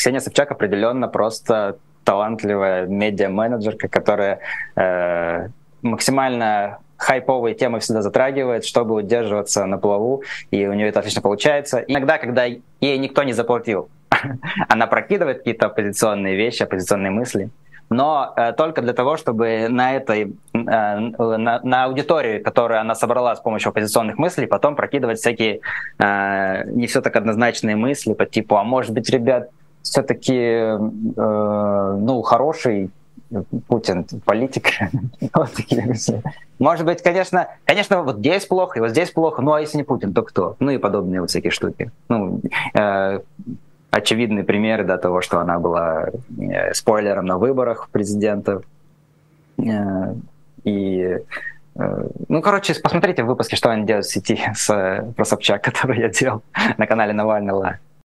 Ксения Собчак определенно просто талантливая медиа-менеджерка, которая максимально хайповые темы всегда затрагивает, чтобы удерживаться на плаву, и у нее это отлично получается. Иногда, когда ей никто не заплатил, она прокидывает какие-то оппозиционные вещи, оппозиционные мысли, но только для того, чтобы на аудиторию, которую она собрала с помощью оппозиционных мыслей, потом прокидывать всякие не все так однозначные мысли по типу, а может быть, ребят, все-таки хороший Путин политик. Вот такие мысли. Может быть, конечно, вот здесь плохо, и вот здесь плохо, ну а если не Путин, то кто? Ну и подобные вот всякие штуки. Очевидные примеры того, что она была спойлером на выборах президентов. Посмотрите в выпуске, что они делают в сети про Собчак, который я делал на канале Навального.